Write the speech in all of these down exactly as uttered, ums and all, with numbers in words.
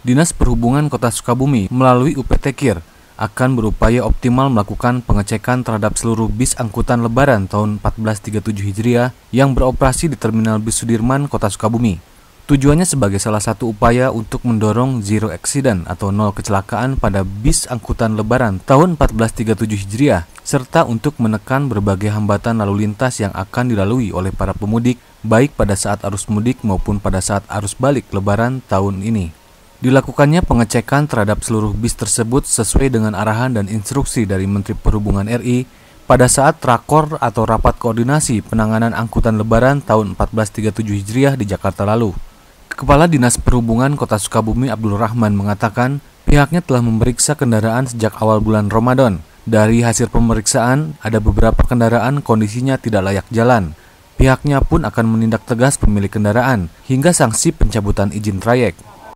Dinas Perhubungan Kota Sukabumi melalui U P T KIR akan berupaya optimal melakukan pengecekan terhadap seluruh bis angkutan Lebaran tahun empat belas tiga puluh tujuh Hijriah yang beroperasi di Terminal Bis Sudirman, Kota Sukabumi. Tujuannya sebagai salah satu upaya untuk mendorong zero accident atau nol kecelakaan pada bis angkutan Lebaran tahun empat belas tiga puluh tujuh Hijriah, serta untuk menekan berbagai hambatan lalu lintas yang akan dilalui oleh para pemudik, baik pada saat arus mudik maupun pada saat arus balik Lebaran tahun ini. Dilakukannya pengecekan terhadap seluruh bis tersebut sesuai dengan arahan dan instruksi dari Menteri Perhubungan R I pada saat rakor atau rapat koordinasi penanganan angkutan Lebaran tahun empat belas tiga puluh tujuh Hijriah di Jakarta lalu. Kepala Dinas Perhubungan Kota Sukabumi Abdul Rahman mengatakan pihaknya telah memeriksa kendaraan sejak awal bulan Ramadan. Dari hasil pemeriksaan, ada beberapa kendaraan kondisinya tidak layak jalan. Pihaknya pun akan menindak tegas pemilik kendaraan hingga sanksi pencabutan izin trayek.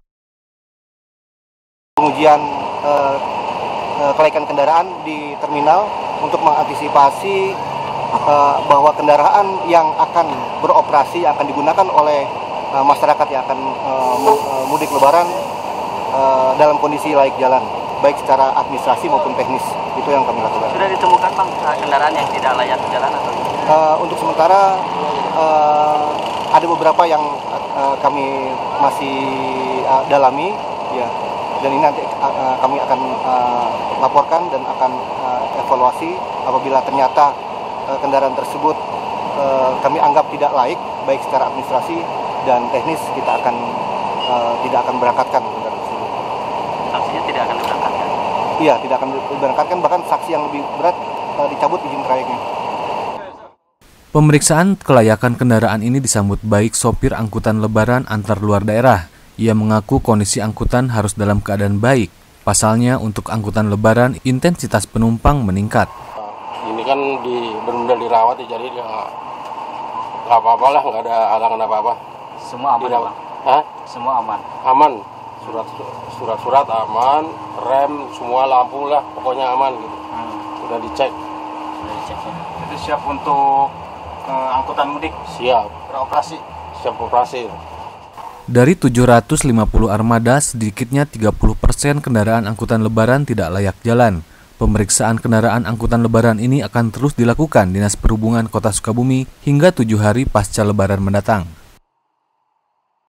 Pengujian eh, eh, kelaikan kendaraan di terminal untuk mengantisipasi eh, bahwa kendaraan yang akan beroperasi akan digunakan oleh eh, masyarakat yang akan eh, mudik Lebaran eh, dalam kondisi layak jalan, baik secara administrasi maupun teknis. Itu yang kami lakukan. Sudah ditemukan Bang kendaraan yang tidak layak jalan atau? Uh, untuk sementara uh, ada beberapa yang uh, kami masih uh, dalami, ya. Dan ini nanti uh, kami akan uh, laporkan dan akan uh, evaluasi apabila ternyata uh, kendaraan tersebut uh, kami anggap tidak layak, baik secara administrasi dan teknis, kita akan uh, tidak akan berangkatkan kendaraan tersebut. Sanksinya tidak akan diberangkatkan? Iya, tidak akan diberangkatkan, bahkan sanksi yang lebih berat uh, dicabut izin trayeknya. Pemeriksaan kelayakan kendaraan ini disambut baik sopir angkutan Lebaran antar luar daerah. Ia mengaku kondisi angkutan harus dalam keadaan baik. Pasalnya untuk angkutan Lebaran intensitas penumpang meningkat. Ini kan di benar-benar dirawat ya, jadi nggak apa-apa lah, nggak ada halangan apa-apa. Semua aman, Bang? Hah? Semua aman? Aman. Surat, surat-surat aman, rem, semua lampu lah, pokoknya aman gitu. Hmm. Sudah dicek. Sudah dicek ya. Jadi siap untuk uh, angkutan mudik? Siap. Beroperasi? Siap operasi. Dari tujuh ratus lima puluh armada, sedikitnya tiga puluh persen kendaraan angkutan Lebaran tidak layak jalan. Pemeriksaan kendaraan angkutan Lebaran ini akan terus dilakukan Dinas Perhubungan Kota Sukabumi hingga tujuh hari pasca Lebaran mendatang.